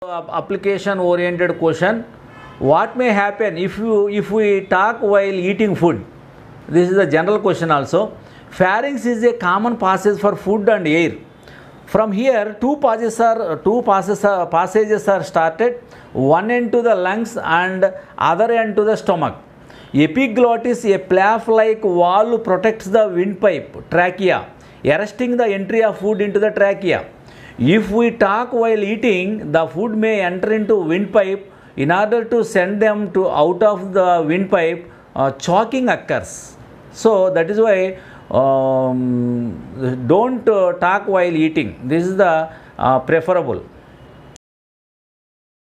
Application oriented question. What may happen if we talk while eating food? This is a general question also. Pharynx is a common passage for food and air. From here, two passages are started, one end to the lungs and other end to the stomach. Epiglottis, a flap-like valve, protects the windpipe, trachea, arresting the entry of food into the trachea. If we talk while eating, the food may enter into windpipe. In order to send them out of the windpipe, choking occurs. So that is why don't talk while eating. This is the preferable.